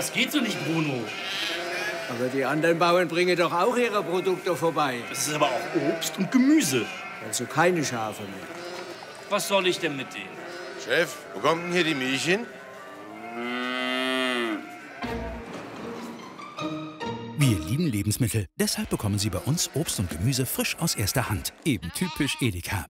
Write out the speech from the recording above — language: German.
das geht so nicht, Bruno. Aber die anderen Bauern bringen doch auch ihre Produkte vorbei. Das ist aber auch Obst und Gemüse. Also keine Schafe mehr. Was soll ich denn mit denen? Chef, wo kommt denn hier die Milch hin? Wir lieben Lebensmittel, deshalb bekommen Sie bei uns Obst und Gemüse frisch aus erster Hand. Eben typisch Edeka.